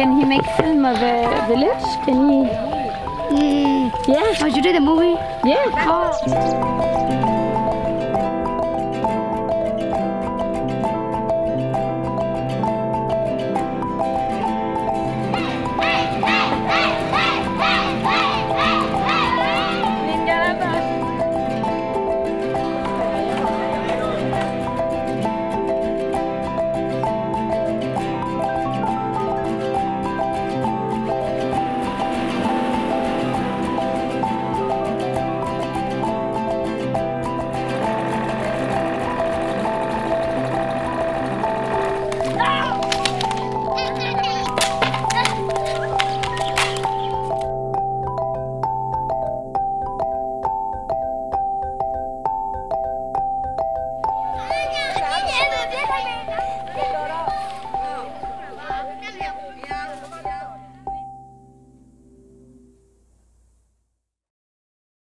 Can he make film of a village? Can he? Yeah. Yeah. Oh, you did a movie? Yeah. Oh.